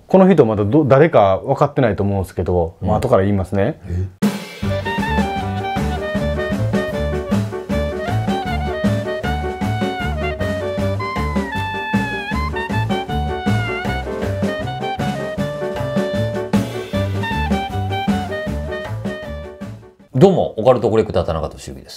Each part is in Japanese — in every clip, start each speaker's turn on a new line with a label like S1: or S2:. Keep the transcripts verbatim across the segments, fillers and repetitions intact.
S1: この人まだど誰か分かってないと思うんですけど、まあ後から言いますね。
S2: どうもオカルトコレクター田中俊之です。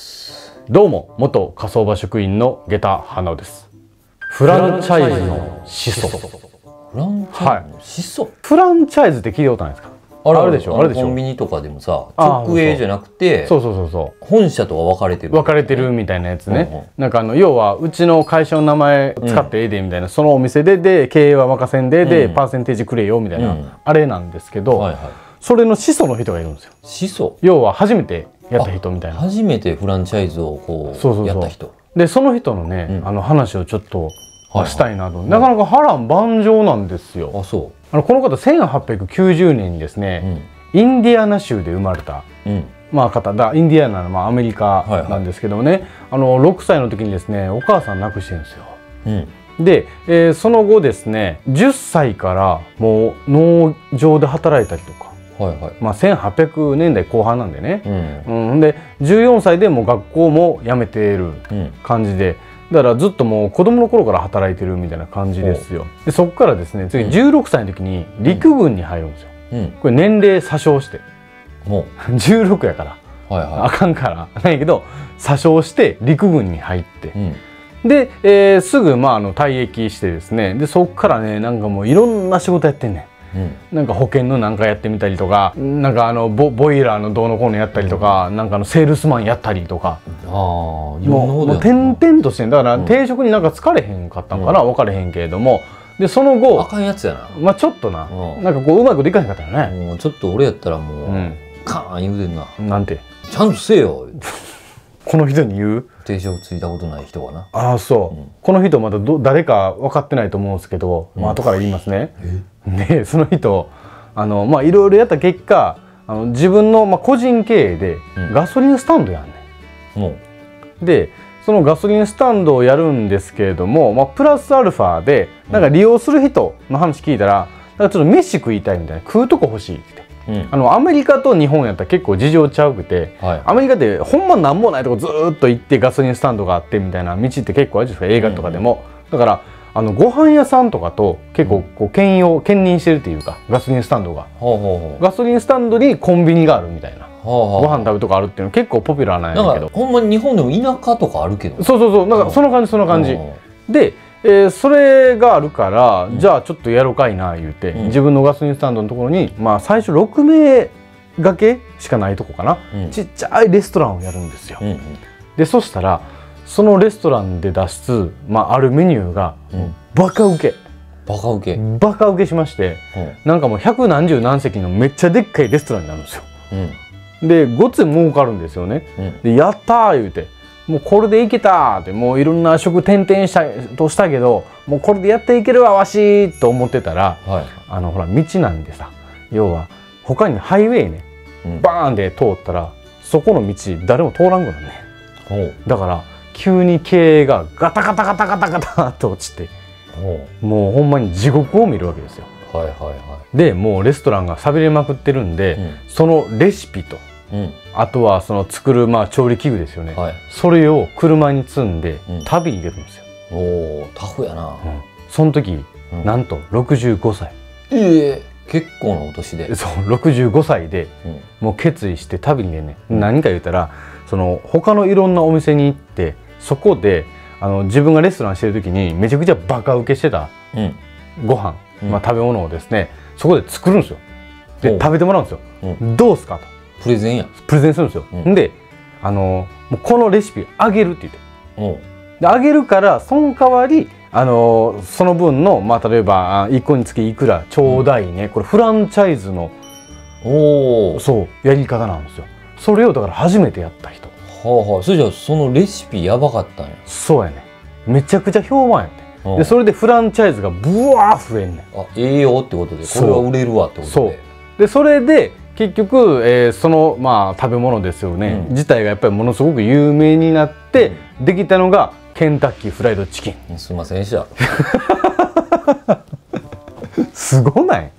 S1: どうも元火葬場職員の下駄花尾です。フランチャイズの始祖。
S2: フランチャイズの始祖。
S1: フランチャイズって聞いたことないですか？あるでしょ。あるでしょ。
S2: コンビニとかでもさ、直営じゃなくて、
S1: そうそうそうそう。
S2: 本社とは分かれてる。
S1: 分かれてるみたいなやつね。なんかあの要はうちの会社の名前使ってええでみたいな、そのお店でで経営は任せんででパーセンテージくれよみたいなあれなんですけど、それの始祖の人がいるんですよ。
S2: 始祖。
S1: 要は初めてやった人みたいな。
S2: 初めてフランチャイズをこうやった人。
S1: でその人のね、あの話をちょっとしたいなと。なかなか波乱万丈なんですよ。
S2: あ、そう。
S1: あのこの方せんはっぴゃくきゅうじゅうねんにですね、インディアナ州で生まれた、まあ方だ。インディアナのまあアメリカなんですけどもね、あのろくさいの時にですねお母さん亡くしてるんですよ。で、えー、その後ですねじゅっさいからもう農場で働いたりとか、まあせんはっぴゃくねんだいこう半なんでね、うんうん、でじゅうよんさいでもう学校も辞めている感じで、だからずっともう子供の頃から働いてるみたいな感じですよ。でそこからですね次じゅうろくさいの時に陸軍に入るんですよ。これ年齢詐称してじゅうろくやからあかんからなんやけど詐称して陸軍に入って。で、えー、すぐまああの退役してですね、でそこからねなんかもういろんな仕事やってんねん、うん、なんか保険のなんかやってみたりとか、なんかあの ボ, ボイラーのどうのこうのやったりとか、うん、なんかのセールスマンやったりとか、あもうもう転々としてんだから定職になんか疲れへんかったんかな、うん、分かれへんけれども、でその後
S2: あかんやつやな、
S1: まあちょっとな、うん、なんかこううまいこといかへんかったよね。
S2: もうちょっと俺やったらもう、うん、カーン言うてんな。
S1: なんて
S2: ちゃんとせえよ
S1: この人に言う
S2: 定職ついたことない人はな。
S1: ああそう、うん、この人まだど誰か分かってないと思うんですけど、まあ後から言いますね。でその人あのまあいろいろやった結果あの自分の、まあ、個人経営でガソリンスタンドやんねん、うん、でそのガソリンスタンドをやるんですけれども、まあ、プラスアルファでなんか利用する人の話聞いたら、なんかちょっと飯食いたいみたいな、食うとこ欲しいって。うん、あのアメリカと日本やったら結構事情ちゃうくて、はい、アメリカってほんまなんもないとこずーっと行ってガソリンスタンドがあってみたいな道って結構あるじゃないですか、映画とかでも。うん、だからあのご飯屋さんとかと結構こう兼用兼任してるっていうか、ガソリンスタンドがガソリンスタンドにコンビニがあるみたいな、ご飯食べるとこあるっていうの結構ポピュラーなんやけど、
S2: ほんまに日本でも田舎とかあるけど、
S1: そうそうそう、なんかその感じその感じで。えー、それがあるから、うん、じゃあちょっとやろうかいな言うて、うん、自分のガソリンスタンドのところにまあ最初ろくめい掛けしかないとこかな、うん、ちっちゃいレストランをやるんですよ。うんうん、でそしたらそのレストランで出す、まあ、あるメニューが、うん、バカウケ
S2: バカウケ
S1: バカウケしまして、うん、なんかもう百何十何席のめっちゃでっかいレストランになるんですよ。うん、でごっつい儲かるんですよね。うん、でやったー言うて。もうこれでいけたって、もういろんな職転々したとしたけどもうこれでやっていけるわわしと思ってたら、はい、あのほら道なんでさ、要は他にハイウェイね、うん、バーンで通ったらそこの道誰も通らんくなるね。だから急に経営がガタガタガタガタガタって落ちて、もうほんまに地獄を見るわけですよ。はいはいはい、でもうレストランが寂れまくってるんで、うん、そのレシピとうん、あとはその作るまあ調理器具ですよね、はい、それを車に積んで旅に出るんですよ。
S2: うん、おータフやな。うん、
S1: その時、うん、なんとろくじゅうごさい。
S2: ええー、結構なお年で。
S1: そうろくじゅうごさいで、うん、もう決意して旅に出るね、うん、何か言ったらその他のいろんなお店に行ってそこであの自分がレストランしてる時にめちゃくちゃバカウケしてたご飯、うん、まあ、食べ物をですねそこで作るんですよ。で食べてもらうんですよ。うん、どうすかと。
S2: プレゼンや
S1: プレゼンするんですよ。うん、であのもうこのレシピあげるって言って、であげるからその代わりあのその分の、まあ、例えばいっこにつきいくらちょうだいね、うん、これフランチャイズのおそうやり方なんですよ。それをだから初めてやった人。
S2: はあはあ、それじゃあそのレシピやばかったんや。
S1: そうやね、めちゃくちゃ評判やって。でそれでフランチャイズがブワー増えんねん。
S2: あ、ええよってことでこれは売れるわってことで。
S1: そうでそれで結局、えー、そのまあ食べ物ですよね、うん、自体がやっぱりものすごく有名になって、うん、できたのがケンタッキーフライドチキン。
S2: すいませんでした。
S1: すごない？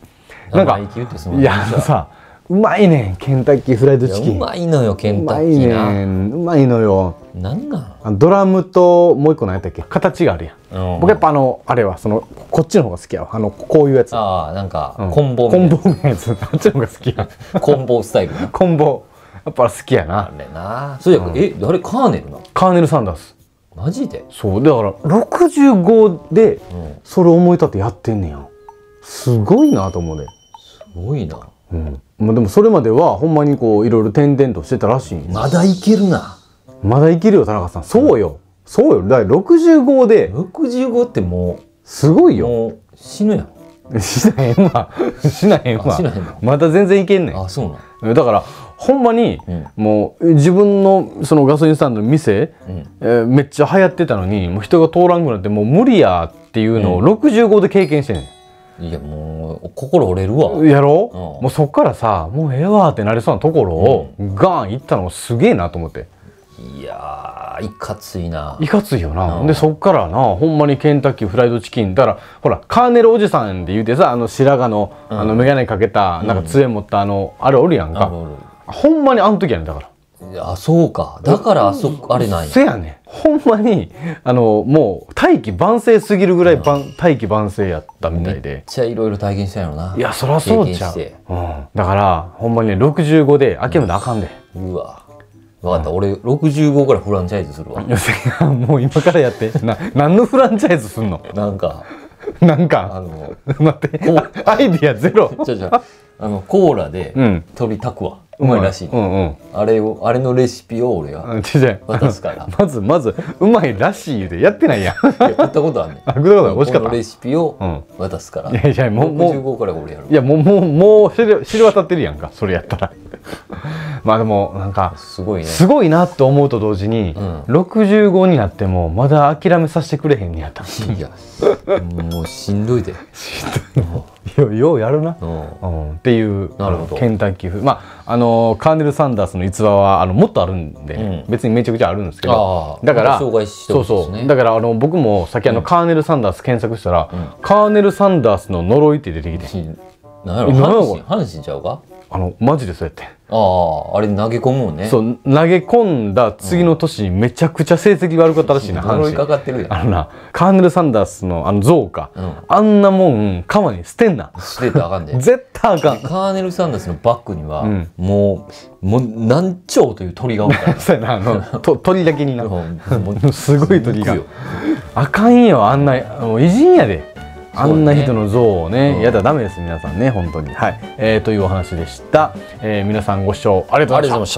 S1: なんかいやさうまいねんケンタッキーフライドチキン。
S2: うまいのよケンタッキーな。
S1: うまいねんうまいのよ。
S2: なんなん
S1: ドラムともう一個何やったっけ形があるやん。僕やっぱあのあれはそのこっちの方が好きやわ。あのこういうやつ。
S2: ああなんかコンボ
S1: コンボのやつあっちの方が好きや。
S2: コンボスタイルな。
S1: コンボやっぱ好きやな。
S2: あれな。それえあれカーネルな。
S1: カーネル・サンダース。
S2: マジで。
S1: そうだからろくじゅうごでそれ思い立ってやってんねや。すごいなと思うで。
S2: すごいな。
S1: うん。まあでもそれまではほんまにこういろいろ転々としてたらしいんです。
S2: まだいけるな。
S1: まだいけるよ田中さん。そうよ。そうよ。だからろくじゅうごで
S2: ろくじゅうごってもう
S1: すごいよ。
S2: もう死ぬやん。
S1: しなへんわ。しなへんわ。
S2: しなへんの。
S1: まだ全然いけんねん。
S2: あそうなん。
S1: だからほんまに、うん、もう自分のそのガソリンスタンドの店、うん、えー、めっちゃ流行ってたのにもう人が通らんくなってもう無理やっていうのをろくじゅうごで経験してんねん。
S2: いやもう心折れるわ。
S1: やろ、うん、もうそっからさもうええわってなりそうなところを、うん、ガーンいったのがすげえなと思って。
S2: いやーいかついな。
S1: いかついよな。うん、でそっからなほんまにケンタッキーフライドチキンだからほらカーネルおじさんで言うてさあの白髪の、うん、あの眼鏡かけたなんか杖持ったあの、うん、あれおるやんか。ほんまにあの時やねんだから。
S2: あそうかだからあそこあれなんや。
S1: せやねんほんまにあのもう大器晩成すぎるぐらい大器晩成やったみたいで。
S2: めっちゃいろいろ体験したんやろな。
S1: いやそりゃそうちゃう、うん、だからほんまにねろくじゅうごで諦めたらあかんで。
S2: うわ分かった、うん、俺ろくじゅうごからフランチャイズするわ。
S1: もう今からやってな何のフランチャイズすんの。
S2: なんか
S1: なんかあの待ってアイディアゼロ。
S2: ちょちょあのコーラで鶏炊くわ、うまいらしい、
S1: うんうん、
S2: あれをあれのレシピを俺が渡すから
S1: まずまずうまいらしいでやってないやん。
S2: 食ったことあんねん。
S1: あ食ったことある。美味しかった。
S2: このレシピを渡すから、
S1: うん、いやいやもう
S2: ろくじゅうごから俺やる。
S1: いやもうもうもう知れ知れ渡ってるやんかそれやったら。まあでもなんか
S2: すごいね
S1: すごいなと思うと同時に、うん、ろくじゅうごになってもまだ諦めさせてくれへんねやった。
S2: いやもうしんどいで。
S1: しんどいよようやるな、うんうん、っていうケンタッキー風。まああのカーネル・サンダースの逸話はあのもっとあるんで、うん、別にめちゃくちゃあるんですけど、だからそうそうだからあの僕もさっきあの、うん、カーネル・サンダース検索したら、うん、カーネル・サンダースの呪いって出てきて、
S2: なんやろ阪神阪神ちゃうか。
S1: あのマジでそうやって。
S2: あああれ投げ込むもんね。
S1: そう投げ込んだ次の年にめちゃくちゃ成績悪かったらしいな。
S2: 呪いかかってるやん。
S1: あのなカーネル・サンダースのあの像か、うん、あんなもん川に捨てんな。
S2: 捨てたらあかんで。
S1: 絶対あかん。
S2: カーネル・サンダースのバッグには、うん、もうもう何丁という鳥がおるから。
S1: そうやなあのと鳥だけにな。すごい鳥が。あかんよあんなもう偉人やで。あんな人の像をね、やったらダメです皆さんね本当に。はい、えー、というお話でした。えー、皆さんご視聴ありがとうございました。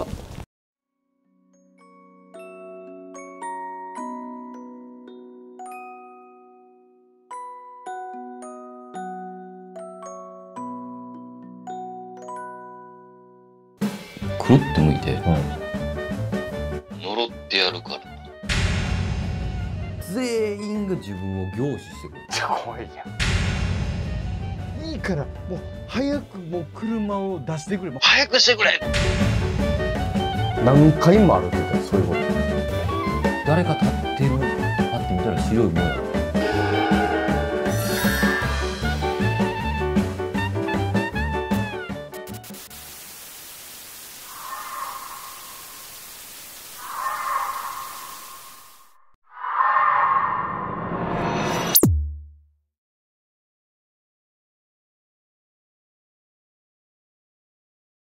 S2: くるって向いて、うん、呪ってやるから。全員が自分を凝視してくる。
S1: 怖いやん。いいからもう早くもう車を出してくれ。もう
S2: 早くしてくれ。
S1: 何回もあるって言ったらそういうこと。
S2: 誰か立ってる。立ってみたら白いもんやろ。